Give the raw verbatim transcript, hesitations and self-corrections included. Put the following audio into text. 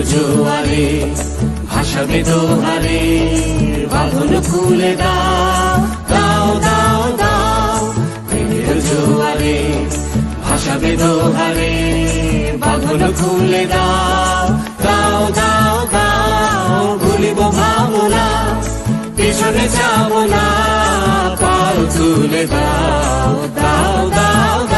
জোয়ারে ভাসাবে দোহারে, বাঁধন খুলে দাও দাও দাও দাও। প্রেমের জোয়ারে ভাসাবে দোহারে, বাঁধন খুলে দাও দাও দাও দাও। ভুলিব ভাবনা পিছনে যাব না, পাল তুলে দাও দাও দাও।